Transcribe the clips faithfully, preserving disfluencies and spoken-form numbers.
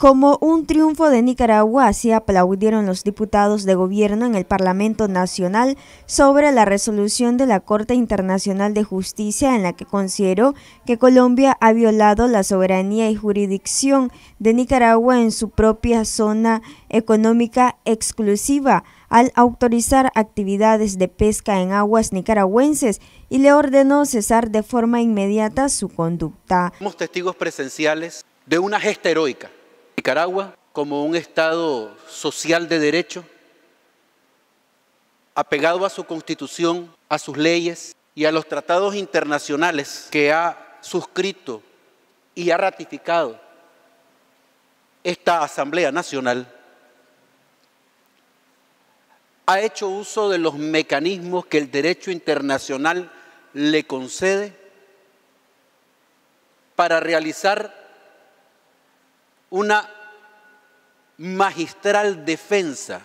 Como un triunfo de Nicaragua, así aplaudieron los diputados de gobierno en el Parlamento Nacional sobre la resolución de la Corte Internacional de Justicia en la que consideró que Colombia ha violado la soberanía y jurisdicción de Nicaragua en su propia zona económica exclusiva al autorizar actividades de pesca en aguas nicaragüenses y le ordenó cesar de forma inmediata su conducta. Somos testigos presenciales de una gesta heroica. Nicaragua, como un Estado social de derecho, apegado a su Constitución, a sus leyes y a los tratados internacionales que ha suscrito y ha ratificado esta Asamblea Nacional, ha hecho uso de los mecanismos que el derecho internacional le concede para realizar una magistral defensa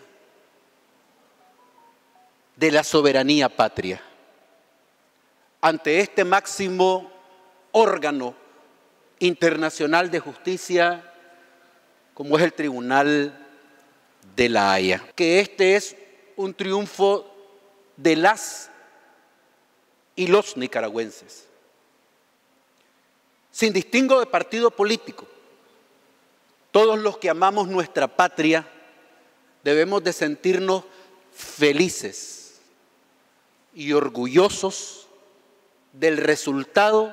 de la soberanía patria ante este máximo órgano internacional de justicia como es el Tribunal de la Haya. Que este es un triunfo de las y los nicaragüenses, sin distingo de partido político. Todos los que amamos nuestra patria debemos de sentirnos felices y orgullosos del resultado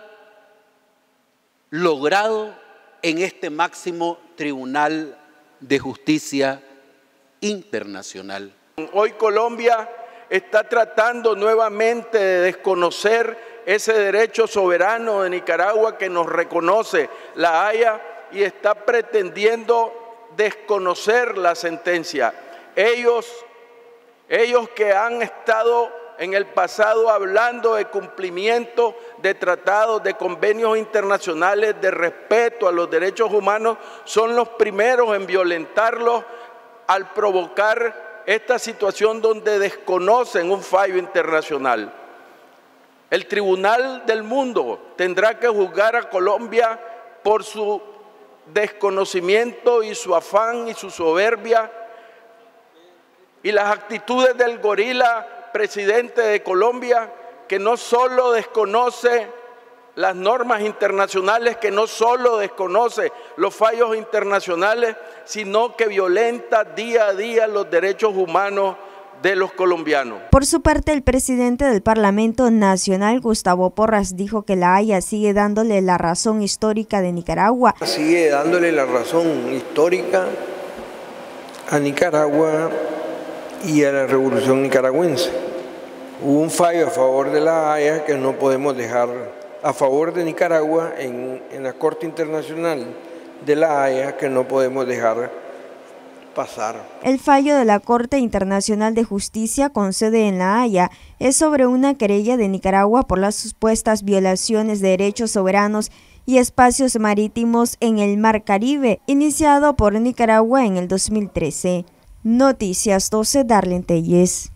logrado en este máximo Tribunal de Justicia Internacional. Hoy Colombia está tratando nuevamente de desconocer ese derecho soberano de Nicaragua que nos reconoce la Haya y está pretendiendo desconocer la sentencia. Ellos, ellos que han estado en el pasado hablando de cumplimiento de tratados, de convenios internacionales, de respeto a los derechos humanos, son los primeros en violentarlos al provocar esta situación donde desconocen un fallo internacional. El Tribunal del Mundo tendrá que juzgar a Colombia por su desconocimiento y su afán y su soberbia y las actitudes del gorila presidente de Colombia, que no solo desconoce las normas internacionales, que no solo desconoce los fallos internacionales, sino que violenta día a día los derechos humanos de los colombianos. Por su parte, el presidente del Parlamento Nacional, Gustavo Porras, dijo que la Haya sigue dándole la razón histórica de Nicaragua. Sigue dándole la razón histórica a Nicaragua y a la revolución nicaragüense. Hubo un fallo a favor de la Haya que no podemos dejar, a favor de Nicaragua en, en la Corte Internacional de la Haya, que no podemos dejar pasar. El fallo de la Corte Internacional de Justicia con sede en La Haya es sobre una querella de Nicaragua por las supuestas violaciones de derechos soberanos y espacios marítimos en el Mar Caribe, iniciado por Nicaragua en el dos mil trece. Noticias doce, Darlene Telles.